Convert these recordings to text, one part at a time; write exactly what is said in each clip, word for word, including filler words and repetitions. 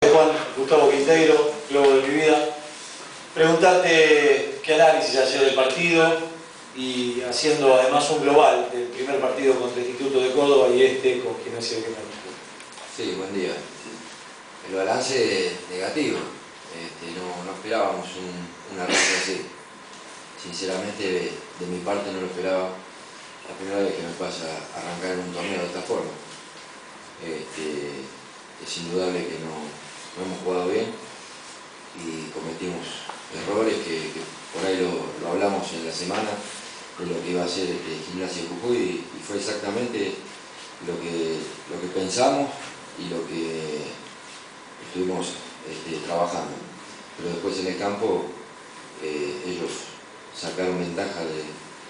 Grande Juan, Gustavo Quinteiro, Globo de mi vida. Preguntarte qué análisis hacer del partido y haciendo además un global del primer partido contra el Instituto de Córdoba y este con quien es el que me. Sí, buen día. El balance negativo. Este, no, no esperábamos un, un arranque así. Sinceramente, de, de mi parte no lo esperaba. La primera vez que me pasa arrancar en un torneo de esta forma. Este, es indudable que no, no hemos jugado bien y cometimos errores que, que por ahí lo, lo hablamos en la semana de lo que iba a ser este Gimnasia de Jujuy y, y fue exactamente lo que, lo que pensamos y lo que estuvimos este, trabajando. Pero después en el campo eh, ellos sacaron ventaja de,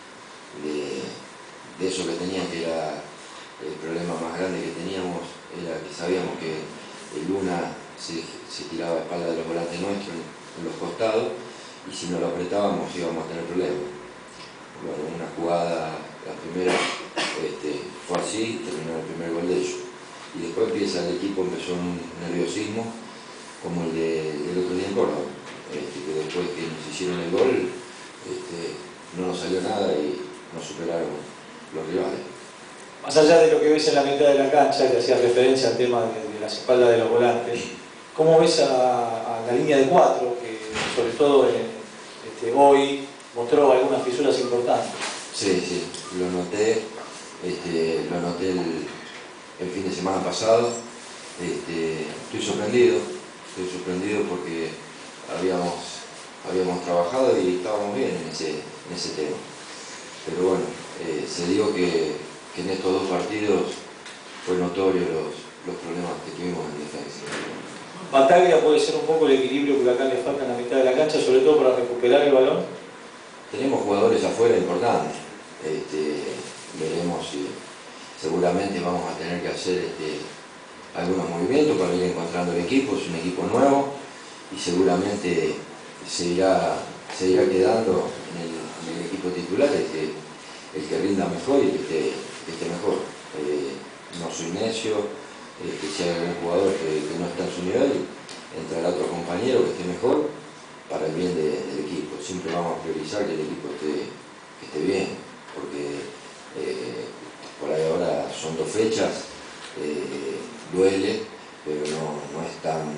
de, de eso que tenían, que era el problema más grande que teníamos, era que sabíamos que el Luna se, se tiraba a espalda de los volantes nuestros en, en los costados y si no lo apretábamos íbamos a tener problemas. Bueno, una jugada, la primera este, fue así, terminó el primer gol de ellos. Y después empieza el equipo, empezó un nerviosismo como el de, del otro día en Córdoba, este, que después que nos hicieron el gol este, no nos salió nada y nos superaron los rivales. Más allá de lo que ves en la mitad de la cancha, que hacía referencia al tema de, de las espaldas de los volantes, ¿cómo ves a, a la línea de cuatro, que sobre todo en, este, hoy mostró algunas fisuras importantes? Sí, sí, lo noté, este, lo noté el, el fin de semana pasado. Este, estoy sorprendido, estoy sorprendido porque habíamos, habíamos trabajado y estábamos bien en ese, en ese tema. Pero bueno, eh, se dio que que en estos dos partidos fue notorio los, los problemas que tuvimos en defensa. ¿Bataglia puede ser un poco el equilibrio que acá le falta en la mitad de la cancha, sobre todo para recuperar el balón? Tenemos jugadores afuera importantes. Este, veremos si seguramente vamos a tener que hacer este, algunos movimientos para ir encontrando el equipo. Es un equipo nuevo y seguramente se irá, se irá quedando en el, en el equipo titular el que, el que rinda mejor y el que esté, que esté mejor. Eh, no soy necio, eh, que si hay algún jugador que, que no está en su nivel, entrará otro compañero que esté mejor para el bien de, del equipo. Siempre vamos a priorizar que el equipo esté, que esté bien, porque eh, por ahí ahora son dos fechas, eh, duele, pero no, no es tan,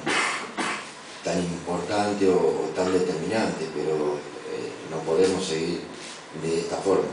tan importante o, o tan determinante, pero eh, no podemos seguir de esta forma.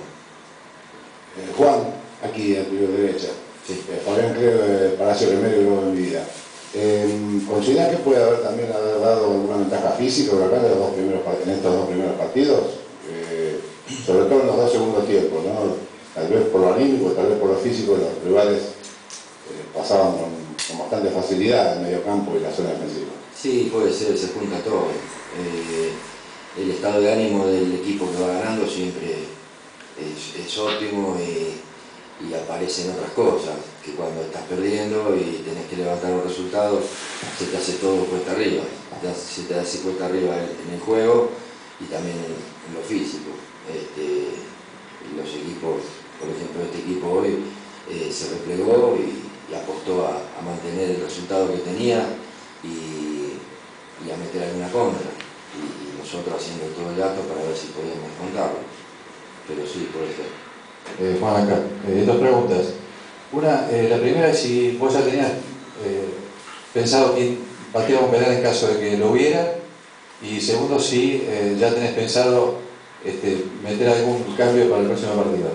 Eh, Juan, aquí a tu derecha. Sí. Eh, Fabián Creo de Palacio Remedio y Globo de mi vida. Eh, ¿Consideran que puede haber también haber dado alguna ventaja física Huracán en, los dos primeros, en estos dos primeros partidos? Eh, sobre todo en los dos segundos tiempos, ¿no? Tal vez por lo anímico, tal vez por lo físico, los rivales eh, pasaban con, con bastante facilidad en el medio campo y la zona defensiva. Sí, puede ser, se junta todo. Eh, el estado de ánimo del equipo que va ganando siempre es, es óptimo y, y aparecen otras cosas, que cuando estás perdiendo y tenés que levantar los resultados, se te hace todo cuesta arriba, se te hace cuesta arriba en el juego y también en, en lo físico. Este, los equipos, por ejemplo este equipo hoy eh, se replegó y, y apostó a, a mantener el resultado que tenía y, y a meter alguna contra, y, y nosotros haciendo todo el gasto para ver si podíamos contarlo. Pero sí, puede ser. Eh, Juan, acá, eh, dos preguntas. Una, eh, la primera es si vos ya tenías eh, pensado quién pateaba un penal en caso de que lo hubiera, y segundo, si eh, ya tenés pensado este, meter algún cambio para el próximo partido.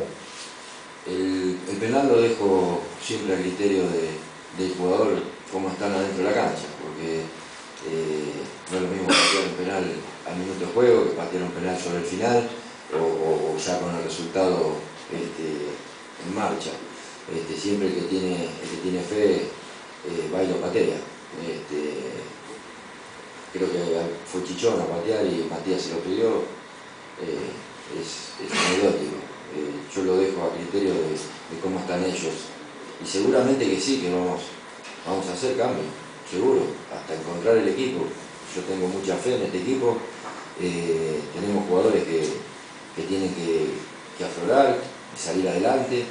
El, el penal lo dejo siempre a criterio de, del jugador, cómo están adentro de la cancha, porque eh, no es lo mismo patear un penal al minuto de juego que patear un penal sobre el final, O, o, o ya con el resultado este, en marcha. Este, siempre el que tiene, el que tiene fe eh, va y lo patea. Este, creo que fue Chichón a patear y Matías se lo pidió. Eh, es, es anecdótico. Eh, yo lo dejo a criterio de, de cómo están ellos. Y seguramente que sí, que vamos, vamos a hacer cambios, seguro, hasta encontrar el equipo. Yo tengo mucha fe en este equipo. Eh, tenemos jugadores que que tienen que, que aflorar y salir adelante.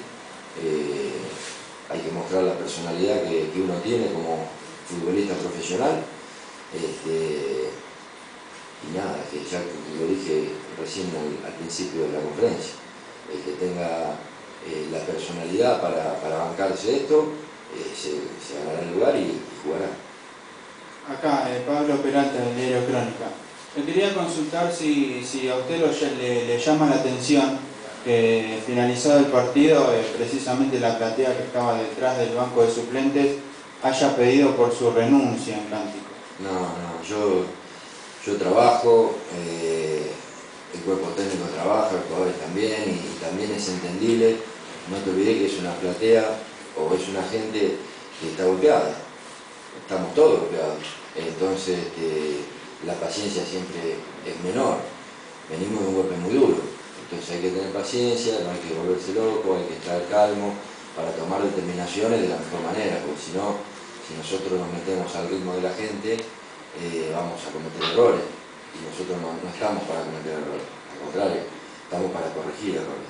Eh, hay que mostrar la personalidad que, que uno tiene como futbolista profesional Este, y nada, que ya lo dije recién al, al principio de la conferencia, el que tenga eh, la personalidad para, para bancarse esto, eh, se, se ganará el lugar y, y jugará. Acá, eh, Pablo Peralta, del Diario Crónica. Le quería consultar si, si a usted lo, le, le llama la atención que finalizado el partido, eh, precisamente la platea que estaba detrás del banco de suplentes haya pedido por su renuncia en Cántico. No, no, yo, yo trabajo, eh, el cuerpo técnico trabaja, los jugadores también, y, y también es entendible. No te olvides que es una platea o es una gente que está golpeada, estamos todos golpeados, entonces este, la paciencia siempre es menor, venimos de un golpe muy duro, entonces hay que tener paciencia, no hay que volverse loco, hay que estar calmo para tomar determinaciones de la mejor manera, porque si no, si nosotros nos metemos al ritmo de la gente, eh, vamos a cometer errores, y nosotros no, no estamos para cometer errores, al contrario, estamos para corregir errores.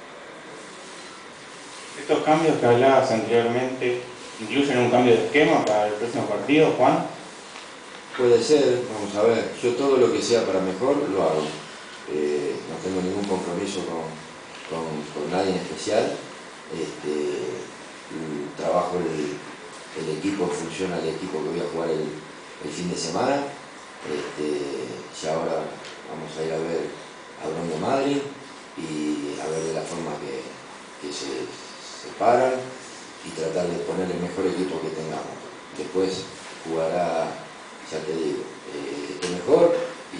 Estos cambios que hablabas anteriormente, ¿incluyen un cambio de esquema para el próximo partido, Juan? Puede ser, vamos a ver, yo todo lo que sea para mejor lo hago. Eh, no tengo ningún compromiso con, con, con nadie en especial. Este, trabajo el, el equipo, funciona el equipo que voy a jugar el, el fin de semana. Este, ya ahora vamos a ir a ver a Bron de Madrid y a ver de la forma que, que se separan y tratar de poner el mejor equipo que tengamos. Después jugará, ya te digo, eh, que esté mejor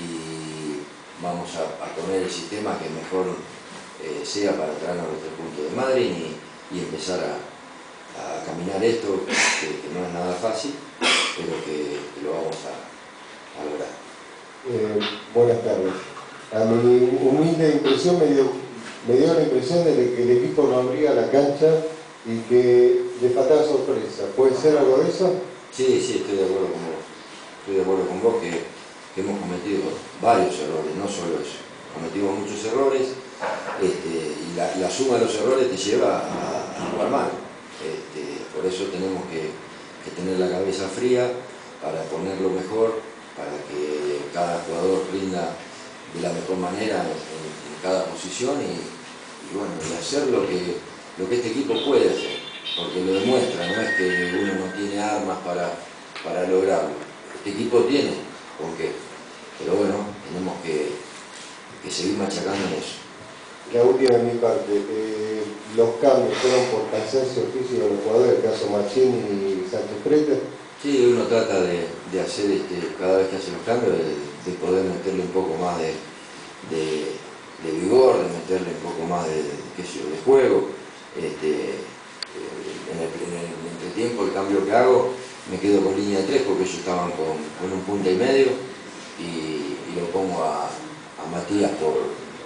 y vamos a, a poner el sistema que mejor eh, sea para traernos los tres puntos de Madrid y, y empezar a, a caminar esto, que, que no es nada fácil, pero que, que lo vamos a, a lograr. Eh, buenas tardes. A mi humilde impresión me dio, me dio la impresión de que el equipo no abría la cancha y que le faltaba sorpresa. ¿Puede ser algo de eso? Sí, sí, estoy de acuerdo con vos. Estoy de acuerdo con vos que, que hemos cometido varios errores, no solo eso. Cometimos muchos errores este, y la, la suma de los errores te lleva a, a jugar mal. Este, por eso tenemos que, que tener la cabeza fría para ponerlo mejor, para que cada jugador rinda de la mejor manera en, en cada posición y, y bueno, y hacer lo que, lo que este equipo puede hacer, porque lo demuestra, no es que uno no tiene armas para, para lograrlo. Este equipo tiene con qué, pero bueno, tenemos que, que seguir machacando en eso. La última de mi parte, eh, los cambios fueron por cansancio físico de los jugadores, el caso Machín y Sánchez Prete. Sí, uno trata de, de hacer, este, cada vez que hace los cambios, de, de poder meterle un poco más de, de, de vigor, de meterle un poco más de, qué sé yo, de juego. Este, en, el, en el entretiempo, el cambio que hago, me quedo con línea de tres porque ellos estaban con, con un punta y medio y, y lo pongo a, a Matías por,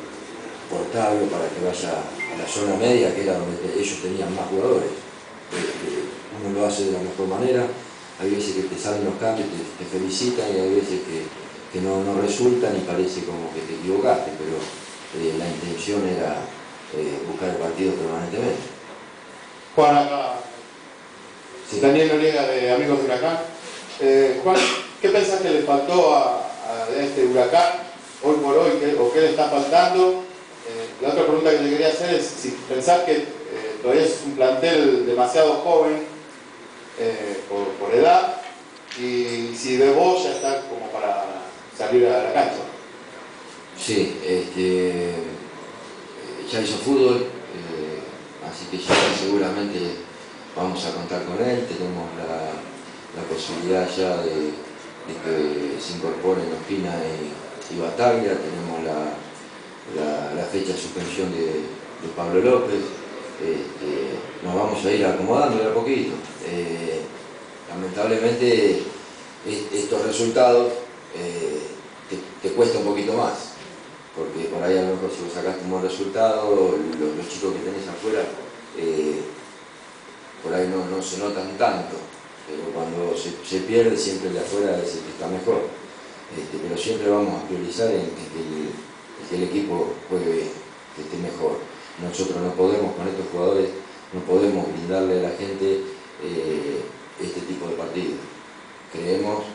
por tablo para que vaya a la zona media, que era donde te, ellos tenían más jugadores. Este, uno lo hace de la mejor manera. Hay veces que te salen los cambios, te, te felicitan y hay veces que, que no, no resultan y parece como que te equivocaste, pero eh, la intención era eh, buscar el partido permanentemente. Juan, acá, Sí. Daniel Noriega de Amigos de Huracán. Eh, Juan, ¿qué pensás que le faltó a, a este Huracán hoy por hoy, qué, o qué le está faltando? Eh, la otra pregunta que le quería hacer es si pensás que eh, todavía es un plantel demasiado joven eh, por, por edad y si de vos ya está como para salir a la cancha. Sí, este, ya hizo fútbol, eh, así que ya seguramente vamos a contar con él. Tenemos la, la posibilidad ya de, de que se incorporen Ospina y, y Bataglia. Tenemos la, la, la fecha de suspensión de, de Pablo López. Este, nos vamos a ir acomodando de a poquito. Eh, lamentablemente est estos resultados eh, te, te cuesta un poquito más, porque por ahí a lo mejor si vos sacaste un buen resultado, los, los chicos que tenés afuera eh, por ahí no, no se notan tanto, pero cuando se, se pierde siempre el de afuera es el que está mejor. Este, pero siempre vamos a priorizar en, en, que el, en que el equipo juegue bien, que esté mejor. Nosotros no podemos, con estos jugadores, no podemos brindarle a la gente eh, este tipo de partidos. Creemos